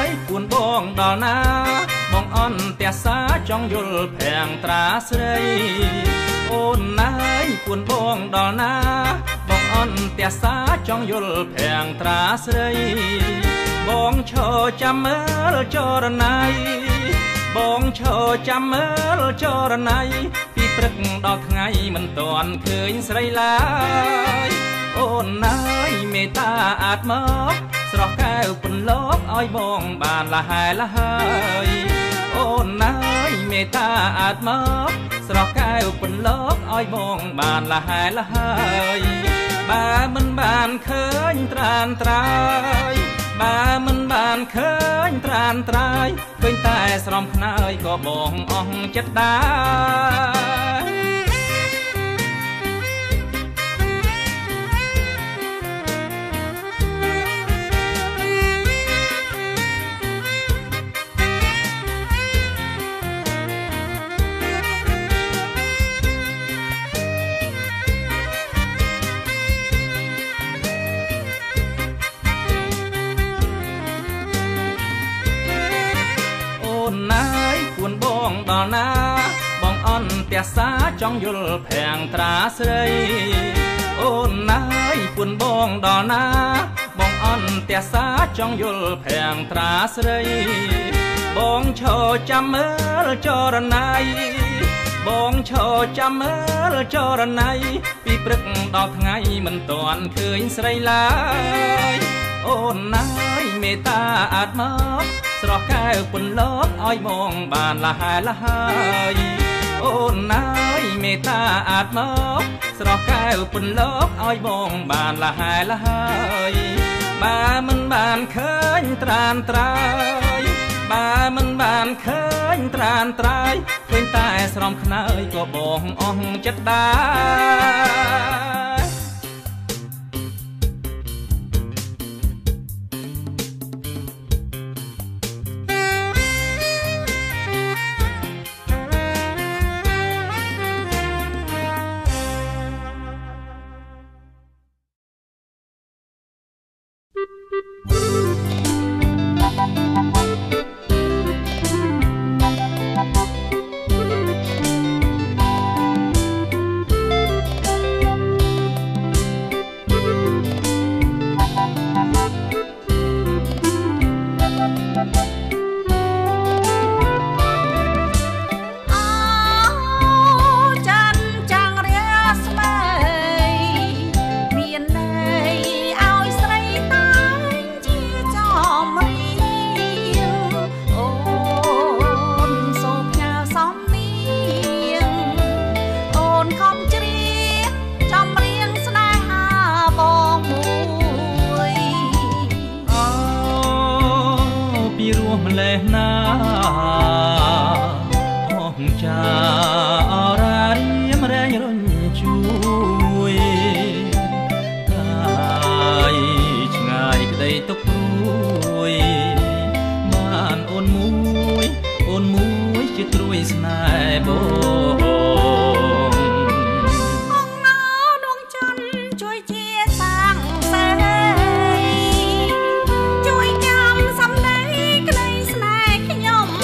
យពួនបងដល់ណាបងអន់តែសាចង់យល់ភាំងត្រាស្រីអូនណាយពួនបងដល់ណាបងអន់តែសាចង់យល់ភាំងត្រាស្រីបងឈរចាំមើលចរណៃបងឈរចាំមើលចរណៃពីព្រឹកដល់ថ្ងៃមិនទាន់ឃើញស្រីឡើយអូនណាយមេត្តាអាចមកស្រស់កែវពន្លកឲ្យបងបានលះលហើយអូនណាយមេត្តាអាចមកស្រស់កែវពន្លកឲ្យបងបានលះលហើយបើមិនបានឃើញត្រានត្រាយបើមិនបានឃើញត្រានត្រាយឃើញតែស្រំខ្នើយក៏បងអស់ចិត្តដែរពួនបងដល់ណាបងអន់តែសាចង់យល់ភាំងត្រាស្រីអូនណាយពួនបងដល់ណាបងអន់តែសាចង់យល់ភាំងត្រាស្រីបងឈរចាំមើលចរណៃបងឈរចាំមើលចរណៃពីព្រឹកដល់ថ្ងៃមិនទាន់ឃើញស្រីឡើយអូនណាយមេត្តាអាចមកស្រស់កែវពន្លកឲ្យបងបានលះលហើយអូនណាយមេត្តាអាចមកស្រស់កែវពន្លកឲ្យបងបានលះលហើយបើមិនបានឃើញត្រានត្រាយបើមិនបានឃើញត្រានត្រាយឃើញតែស្រំខ្នើយក៏បងអស់ចិត្តដែរជួយចាំសំដីក្តីស្នេហ៍ខ្ញុំ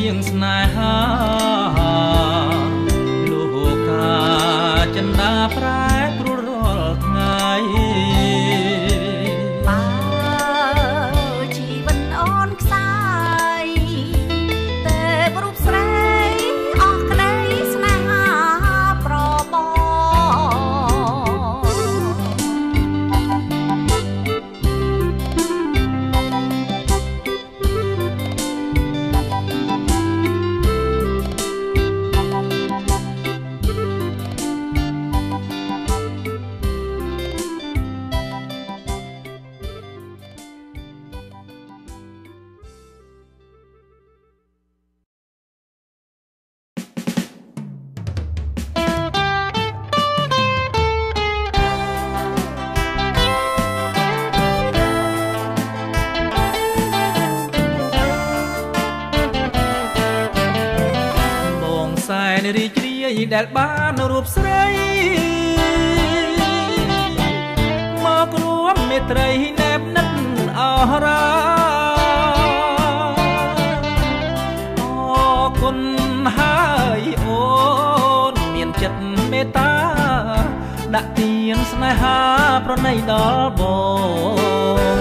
ជាងស្នេហាលោកកាចិន្តាប្រែប្រួលរាល់ថ្ងៃបើជីវិតអូនខ្សាយតែរូបស្រីអស់ក្តីស្នេហាប្របងរីករាយដែលបានរូបស្រីមករួមមេត្រីណែបនិតអរាអរគុណហើយអូនមានចិត្តមេត្តាដាក់ទានស្នេហាប្រណីដល់បង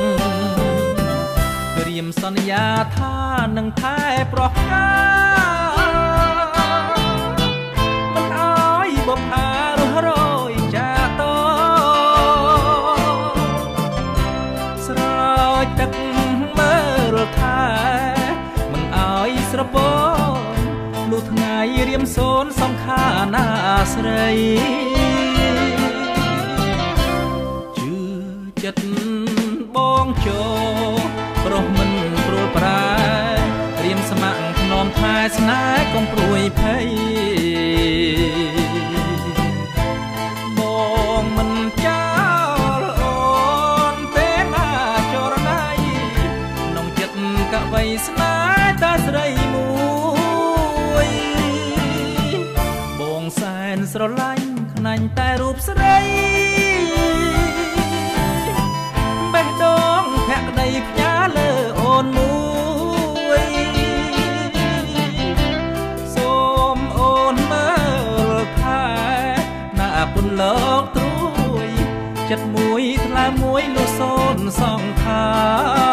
ក្រៀមសន្យាថានឹងថែប្រោះកាបុប្ផារស់រយចាតស្រោចទឹកមើលថែមិនអើយស្រពងលុះថ្ងៃរៀមសូនសំខាណាស្រីជឿចិត្តបងចូលប្រុសមិនព្រួលប្រែរៀមស្ម័គ្រធ្នមថែស្នេហ៍កុំព្រួយភ័យមិនចោលអូនទេណាចរណៃក្នុងចិត្តកវីស្នេហ៍តាស្រីមួយបងសែនស្រឡាញ់ខ្នាញ់តែរូបស្រីបេះដូងភក្តីផ្ញើលើអូនមួយសូមអូនមើលថែណាពុនលោកចិត្តមួយថ្លើមមួយលុះសូនសងខា